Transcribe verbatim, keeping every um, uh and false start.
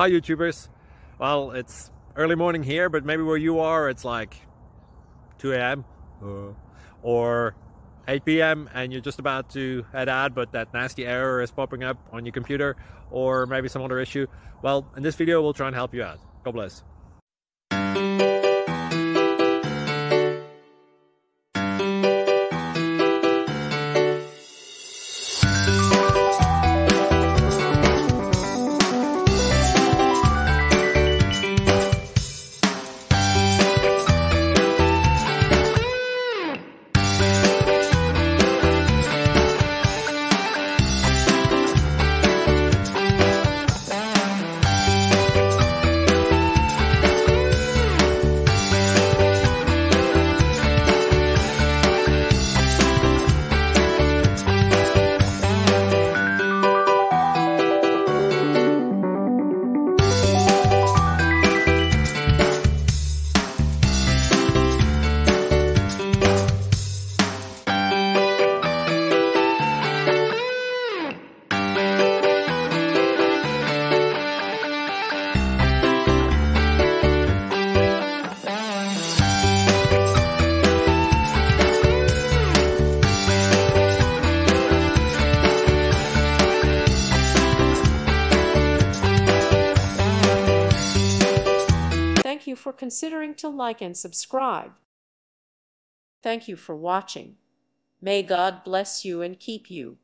Hi YouTubers. Well, it's early morning here, but maybe where you are it's like two A M Uh, or eight P M and you're just about to head out, but that nasty error is popping up on your computer, or maybe some other issue. Well, in this video we'll try and help you out. God bless. Thank you for considering to like and subscribe. Thank you for watching. May God bless you and keep you.